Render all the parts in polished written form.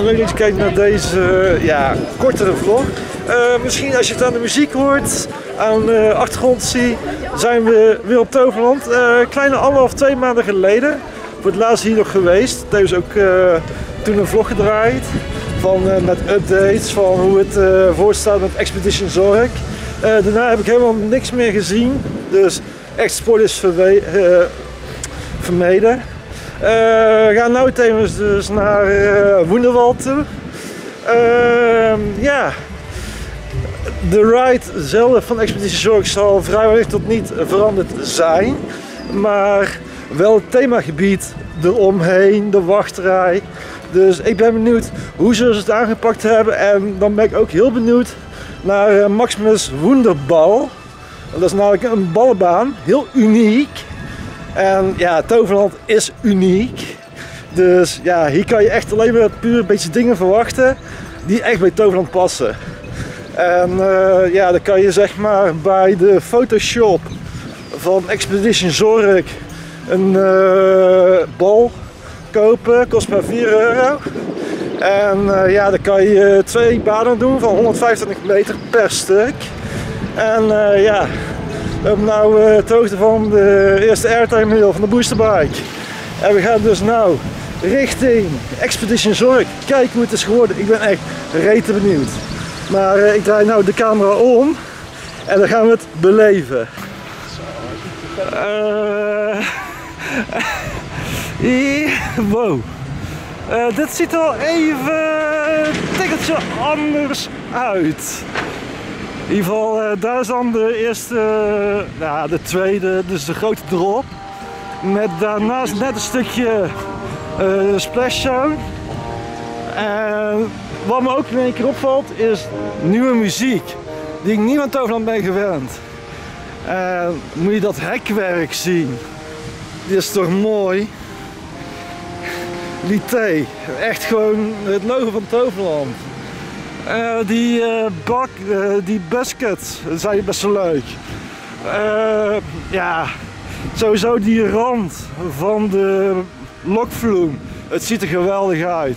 leuk dat je kijkt naar deze kortere vlog. Misschien als je het aan de muziek hoort, aan de achtergrond ziet, zijn we weer op Toverland. Kleine 1,5-2 maanden geleden. Voor het laatst hier nog geweest. Tevens ook toen een vlog gedraaid. Met updates van hoe het voorstaat met Expedition Zork. Daarna heb ik helemaal niks meer gezien. Dus echt spoilers vermeden. We gaan nu tevens dus naar Woenderwald toe. De ride zelf van Expedition Zork zal vrijwel tot niet veranderd zijn. Maar wel het themagebied eromheen, de wachtrij. Dus ik ben benieuwd hoe ze het aangepakt hebben. En dan ben ik ook heel benieuwd naar Maximus Wunderbal. Dat is namelijk een ballenbaan, heel uniek. En ja, Toverland is uniek. Dus ja, hier kan je echt alleen maar puur een beetje dingen verwachten die echt bij Toverland passen. En dan kan je zeg maar bij de Photoshop van Expedition Zork een bal kopen, kost maar €4. En dan kan je 2 banen doen van 125 meter per stuk. En we hebben nu het hoogte van de eerste airtime hill van de boosterbike. En we gaan dus nu richting Expedition Zork. Kijk hoe het is geworden. Ik ben echt rete benieuwd. Maar ik draai nu de camera om en dan gaan we het beleven. Wow. Dit ziet er al even een tikkeltje anders uit. In ieder geval, daar is dan de eerste, de tweede, dus de grote drop. Met daarnaast net een stukje splashzone. En wat me ook in één keer opvalt is nieuwe muziek. Die ik niet van Toverland ben gewend. En moet je dat hekwerk zien. Die is toch mooi. Lité, echt gewoon het logo van Toverland. Die baskets zijn best wel leuk. Sowieso die rand van de lokvloem. Het ziet er geweldig uit.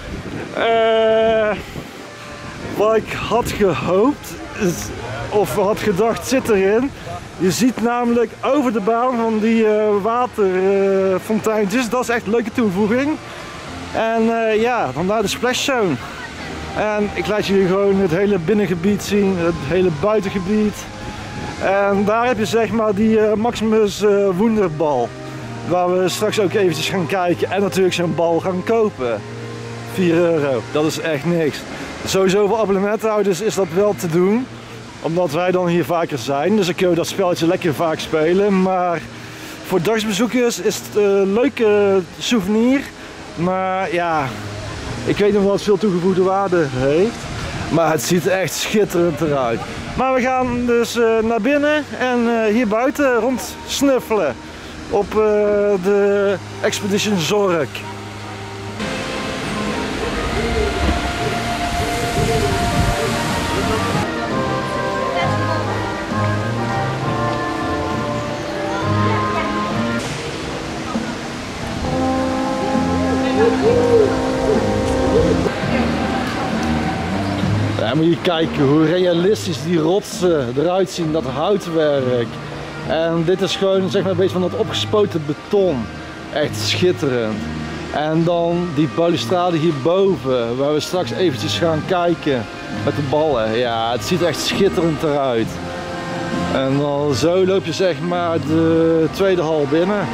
Wat ik had gehoopt, of had gedacht, zit erin. Je ziet namelijk over de baan van die waterfonteintjes. Dat is echt een leuke toevoeging. En vandaar de splashzone. En ik laat jullie gewoon het hele binnengebied zien, het hele buitengebied. En daar heb je zeg maar die Maximus Wunderbal. Waar we straks ook eventjes gaan kijken en natuurlijk zo'n bal gaan kopen. €4, dat is echt niks. Sowieso voor abonnementhouders is dat wel te doen. Omdat wij dan hier vaker zijn, dus dan kunnen we dat spelletje lekker vaak spelen. Maar voor dagsbezoekers is het een leuke souvenir. Maar ja, ik weet nog wel dat het veel toegevoegde waarde heeft. Maar het ziet er echt schitterend eruit. Maar we gaan dus naar binnen en hier buiten rond snuffelen. Op de Expedition Zork. Ja, moet je kijken hoe realistisch die rotsen eruit zien, dat houtwerk. En dit is gewoon zeg maar een beetje van dat opgespoten beton. Echt schitterend. En dan die balustrade hierboven, waar we straks eventjes gaan kijken met de ballen. Ja, het ziet echt schitterend eruit. En dan zo loop je zeg maar de tweede hal binnen.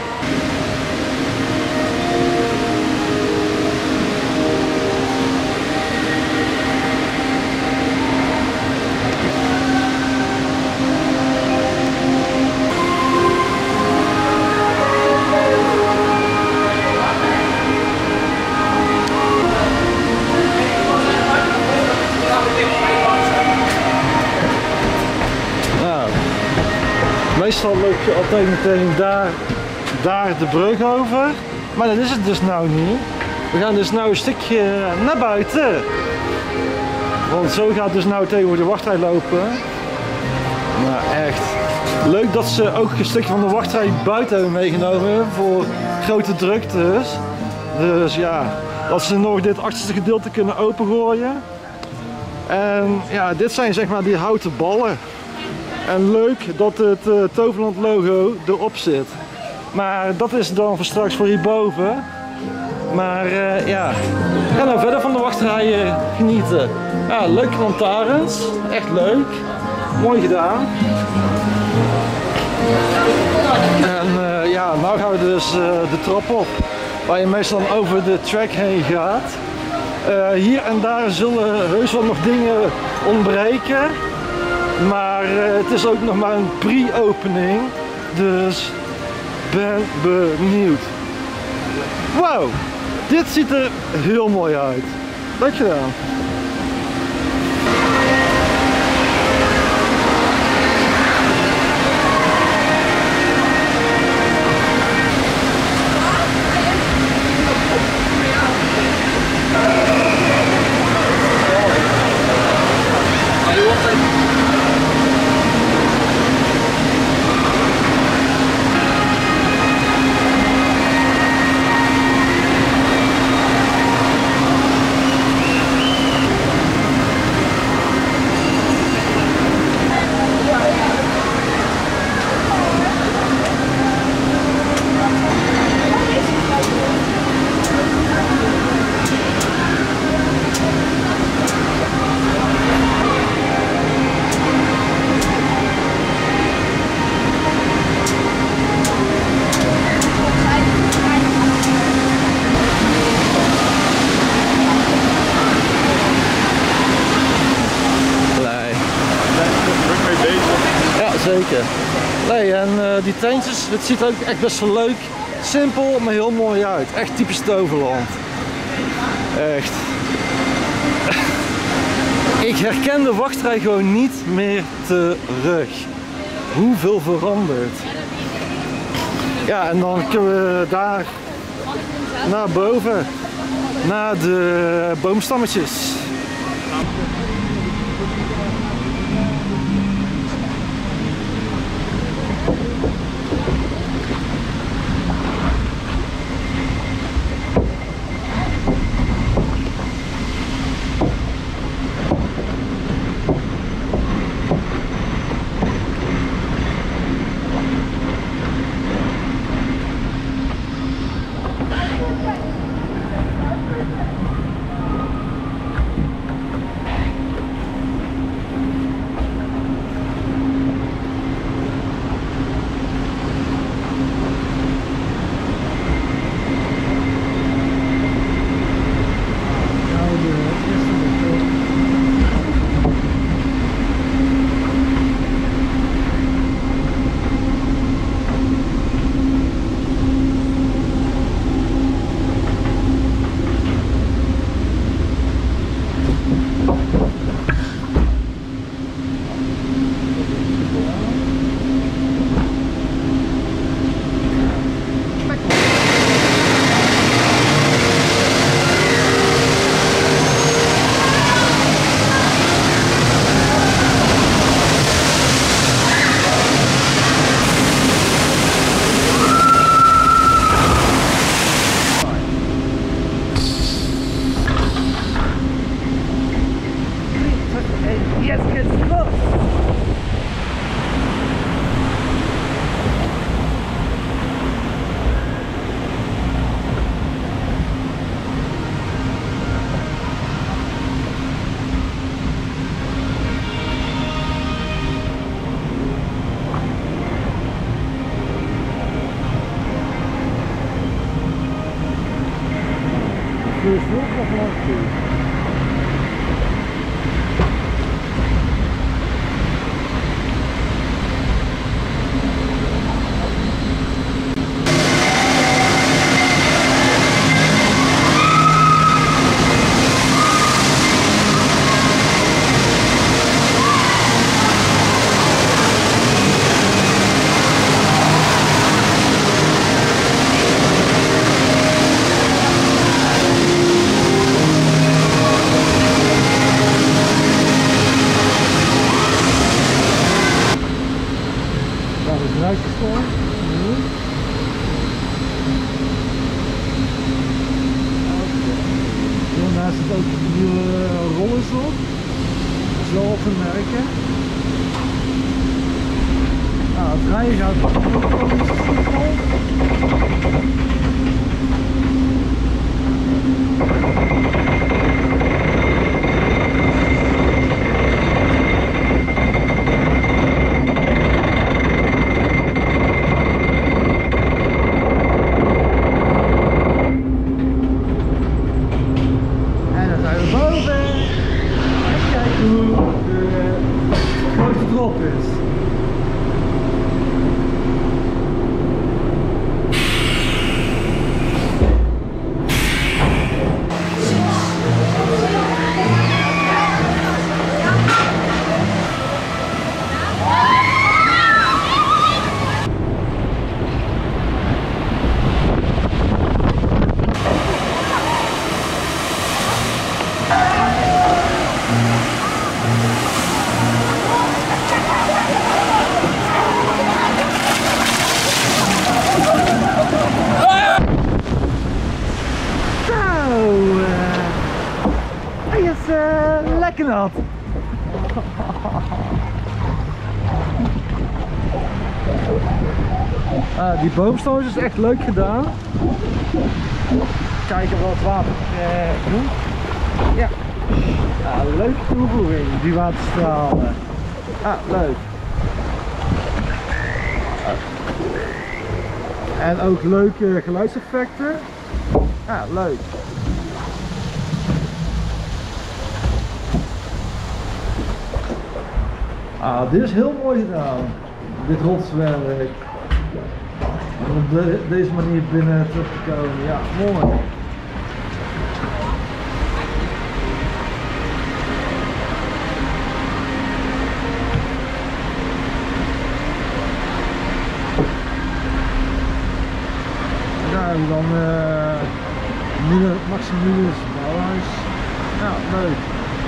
Meestal loop je altijd meteen daar de brug over, maar dat is het dus nou niet. We gaan dus nou een stukje naar buiten. Want zo gaat het dus nou tegen de wachtrij lopen. Maar echt leuk dat ze ook een stukje van de wachtrij buiten hebben meegenomen voor grote druktes. Dus ja, dat ze nog dit achterste gedeelte kunnen opengooien. En ja, dit zijn zeg maar die houten ballen. En leuk dat het Toverland logo erop zit. Maar dat is dan voor straks voor hierboven. Maar ja, ga nou verder van de wachtrijen genieten. Ja, leuke lantaarns, echt leuk. Mooi gedaan. En ja, nou gaan we dus de trap op. Waar je meestal dan over de track heen gaat. Hier en daar zullen heus wel nog dingen ontbreken. Maar het is ook nog maar een pre-opening. Dus ben benieuwd. Wauw, dit ziet er heel mooi uit. Leuk gedaan. Zeker. Nee, en die tentjes, het ziet er ook echt best wel leuk, simpel, maar heel mooi uit. Echt typisch Toverland. Echt. Ik herken de wachtrij gewoon niet meer terug. Hoeveel veranderd. Ja, en dan kunnen we daar naar boven, naar de boomstammetjes. Dus heel nog lang toe. Nou, het rijden gaat lekker nat. Die boomstam is echt leuk gedaan. Kijken wat het water doet. Ja. Leuke toevoeging, die waterstralen. Leuk. En ook leuke geluidseffecten. Leuk. Dit is heel mooi gedaan, dit rotswerk. En op deze manier binnen terug te komen, ja, mooi. En daar hebben we dan Maximus Bouwhuis. Ja, leuk.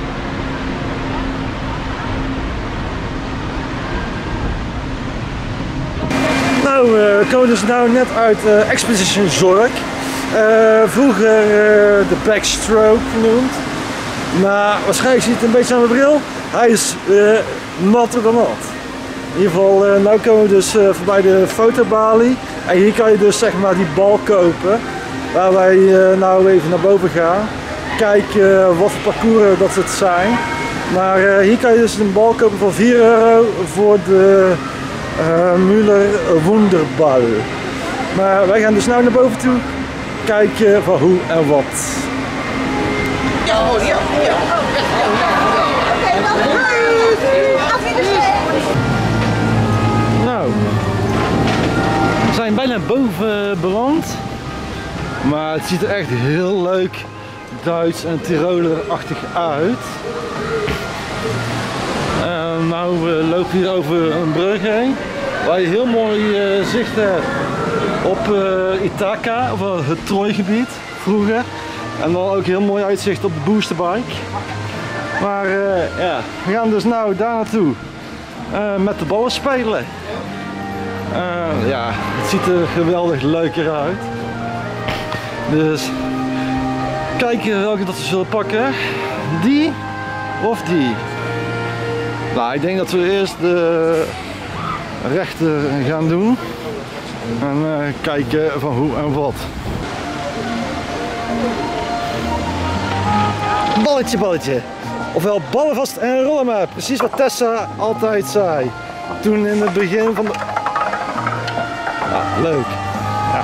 Nou, we komen dus nou net uit Expedition Zork. Vroeger de Backstroke genoemd. Maar waarschijnlijk zie je het een beetje aan mijn bril. Hij is natter dan nat. In ieder geval, nu komen we dus voorbij de fotobalie. En hier kan je dus zeg maar die bal kopen. Waar wij nou even naar boven gaan. Kijken wat voor parcours dat het zijn. Maar hier kan je dus een bal kopen voor €4 voor de Müller Wunderball. Maar wij gaan dus nu naar boven toe. Kijken van hoe en wat. Nou, we zijn bijna boven beland. Maar het ziet er echt heel leuk Duits en Tiroler-achtig uit. Nou, we lopen hier over een brug heen. Waar je heel mooi zicht hebt op Ithaca, of het Trooigebied vroeger. En dan ook heel mooi uitzicht op de boosterbike. Maar ja, we gaan dus nou daar naartoe met de ballen spelen. Ja, het ziet er geweldig leuker uit. Dus kijken welke dat we zullen pakken. Die of die. Nou, ik denk dat we eerst de rechter gaan doen. En kijken van hoe en wat. Balletje, balletje. Ofwel ballen vast en rollen maar. Precies wat Tessa altijd zei. Toen in het begin van de... Ja, leuk. Ja.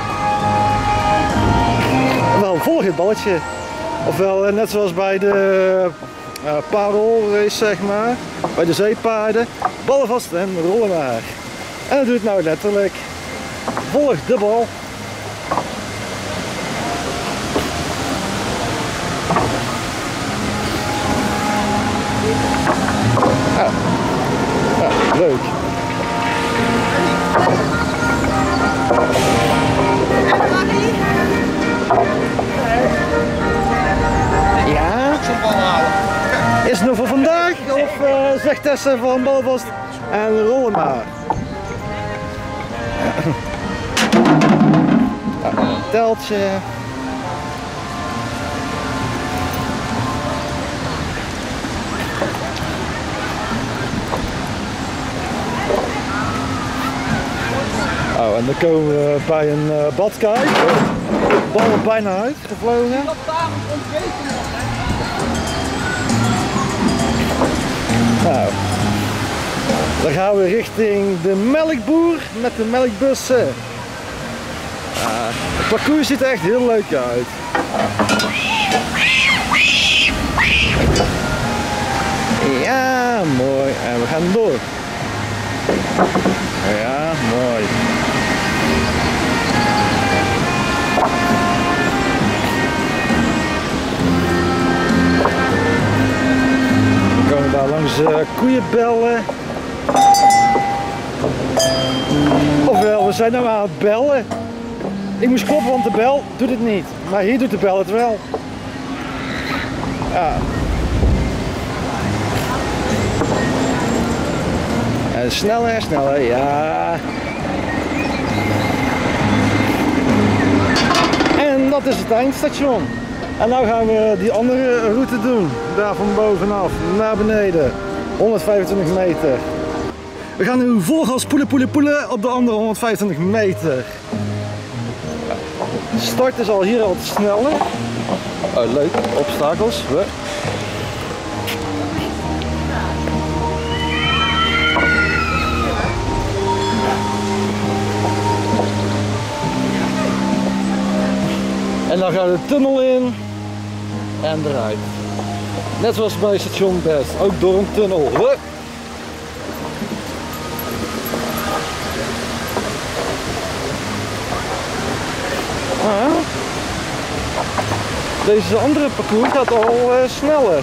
Wel, volg het balletje. Ofwel net zoals bij de padelrace, zeg maar. Bij de zeepaarden. Ballen vast en rollen maar. En dat doet het nou letterlijk. Volg de bal. Ja. Ja, leuk. Ja? Is het nog voor vandaag? Of zegt Tessa van bal vast en rollen maar? Teltje. Oh, en dan komen we bij een badkuip. De bal er bijna uitgevlogen. Nou, dan gaan we richting de melkboer met de melkbussen. Het parcours ziet er echt heel leuk uit. Ja, mooi. En we gaan door. Ja, mooi. We komen daar langs koeienbellen. Ofwel, we zijn nou aan het bellen. Ik moest kloppen, want de bel doet het niet. Maar hier doet de bel het wel. Ja. En sneller, sneller, ja. En dat is het eindstation. En nu gaan we die andere route doen. Daar van bovenaf naar beneden. 125 meter. We gaan nu vol gas poelen op de andere 125 meter. De start is al hier al te sneller. Oh, leuk, obstakels. En dan gaan we de tunnel in en eruit. Net zoals bij station Best, ook door een tunnel. Deze andere parcours gaat al sneller.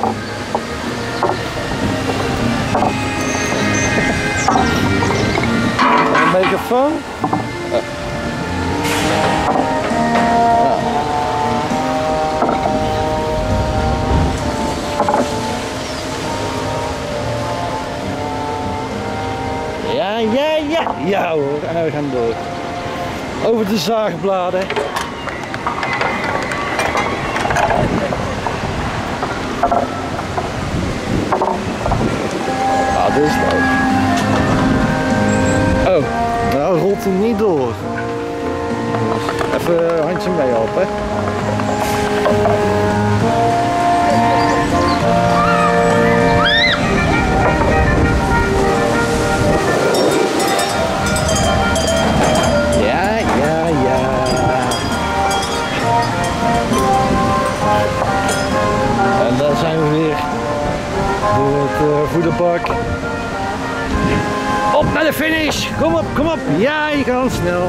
Een megafoon. Ja hoor, en we gaan door. Over de zaagbladen. Ah, dit is leuk. Oh, nou rolt hij niet door. Even een handje mee helpen. En daar zijn we weer door het voederbak. Op naar de finish! Kom op, kom op! Ja, je kan snel!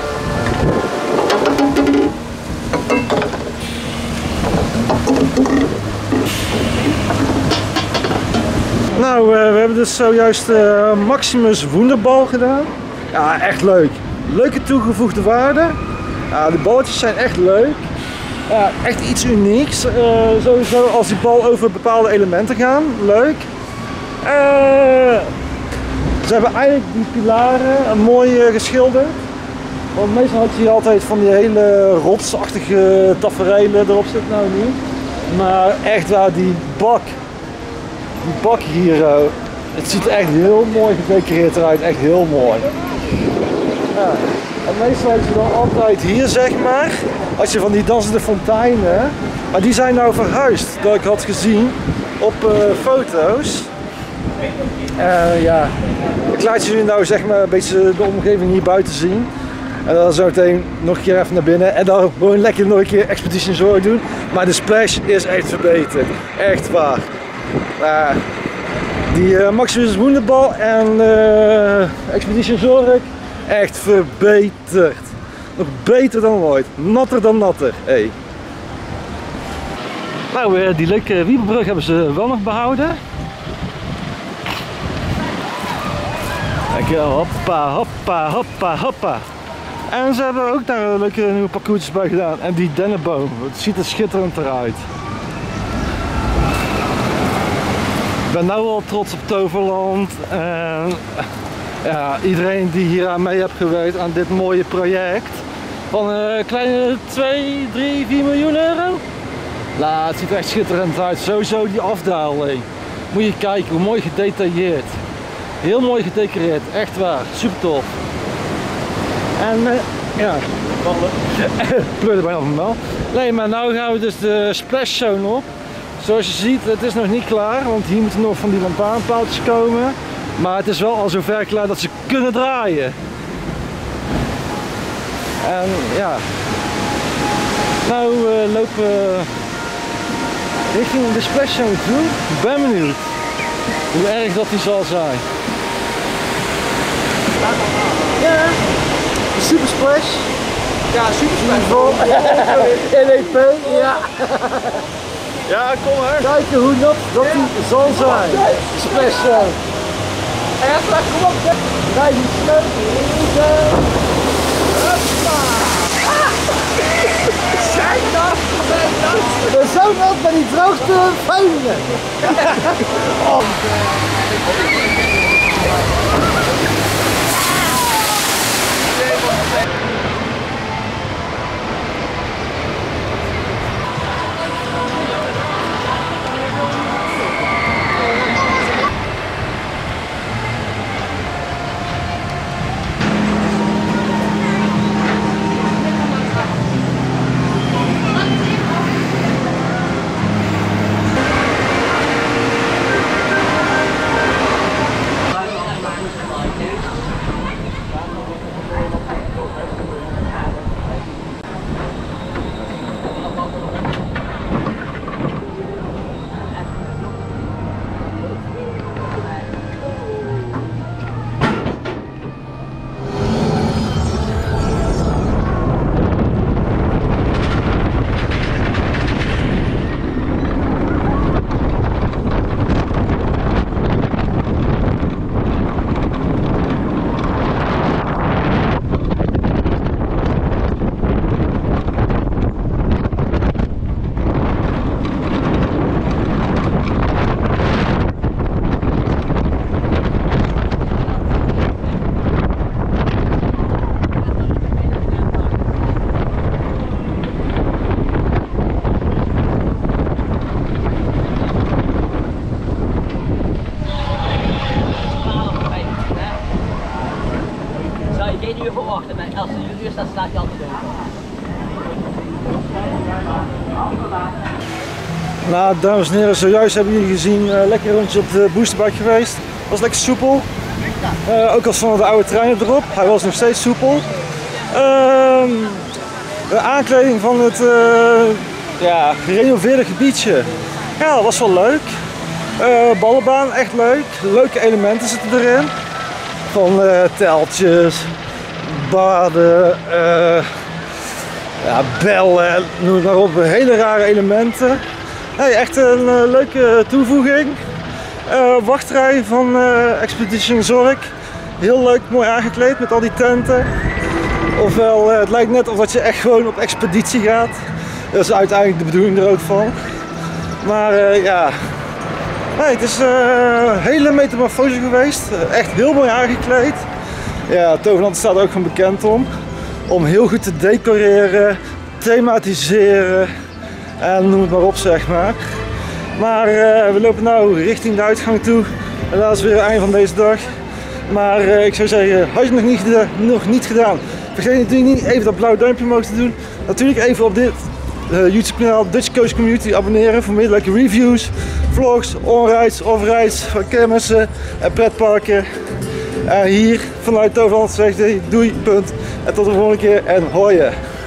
Nou, we hebben dus zojuist Maximus Wunderball gedaan. Ja, echt leuk. Leuke toegevoegde waarde. Ja, de balletjes zijn echt leuk. Ja, echt iets unieks. Sowieso als die bal over bepaalde elementen gaan. Leuk. Ze hebben eigenlijk die pilaren mooi geschilderd. Want meestal had je altijd van die hele rotsachtige tafereelen erop zitten. Nou niet. Maar echt waar, die bak hier. Het ziet er echt heel mooi gedecoreerd eruit. Echt heel mooi. Ja. En meestal heb je dan altijd hier, zeg maar, als je van die dansende fonteinen, maar die zijn nou verhuisd, dat ik had gezien op foto's. Ja, ik laat jullie nou zeg maar een beetje de omgeving hier buiten zien. En dan zo meteen nog een keer even naar binnen en dan gewoon lekker nog een keer Expedition Zorg doen. Maar de splash is echt verbeterd, echt waar. Die Maximus Wunderball en Expedition Zorg. Echt verbeterd. Nog beter dan ooit. Natter dan natter. Hey. Nou, die leuke wiebelbrug hebben ze wel nog behouden. Kijk, hoppa, hoppa, hoppa, hoppa. En ze hebben ook daar leuke nieuwe parcoursjes bij gedaan. En die dennenboom. Het ziet er schitterend eruit. Ik ben nu al trots op Toverland. En ja, iedereen die hier aan mee heeft gewerkt aan dit mooie project van een kleine 2, 3, 4 miljoen euro. Nou, het ziet er echt schitterend uit. Sowieso die afdaling. Moet je kijken, hoe mooi gedetailleerd. Heel mooi gedecoreerd, echt waar, super tof. En ja, pleurde bijna op mijn mel. Nee, maar nu gaan we dus de splash zone op. Zoals je ziet, het is nog niet klaar, want hier moeten nog van die lantaarnpaaltjes komen. Maar het is wel al zover klaar dat ze kunnen draaien. En ja, nou lopen we richting de splash zone toe. Ik ben benieuwd hoe erg dat die zal zijn. Ja, super splash. Ja, super splash. NEP, ja. Ja, kom maar. Kijken hoe nat dat die zal zijn. Splash zone. Echt, kom op. Kijk die sleutel. Zijn dat? We zijn ook bij die droogte vuilen. Oh. Als je uur staat, staat je altijd open. Nou, dames en heren, zojuist hebben jullie gezien lekker rondje op de boosterbike geweest. Was lekker soepel. Ook al stonden de oude treinen erop, hij was nog steeds soepel. De aankleding van het ja, gerenoveerde gebiedje, ja, dat was wel leuk. Ballenbaan, echt leuk. Leuke elementen zitten erin. Van teltjes, baden, ja, bellen, noem het maar op. Hele rare elementen. Hey, echt een leuke toevoeging. Wachtrij van Expedition Zork. Heel leuk, mooi aangekleed met al die tenten. Ofwel, het lijkt net of dat je echt gewoon op expeditie gaat. Dat is uiteindelijk de bedoeling er ook van. Maar ja, nee, het is een hele metamorfose geweest. Echt heel mooi aangekleed. Ja, Toverland staat er ook van bekend om heel goed te decoreren, thematiseren en noem het maar op, zeg maar. Maar we lopen nu richting de uitgang toe. Helaas weer het einde van deze dag. Maar ik zou zeggen, had je het nog niet gedaan, vergeet natuurlijk niet even dat blauwe duimpje omhoog te doen. Natuurlijk even op dit YouTube kanaal Dutch Coast Community abonneren voor meer leuke reviews, vlogs, onrides, off-rides van kermissen en pretparken. Hier vanuit Toverland zeg ik doei, punt. En tot de volgende keer en hoi.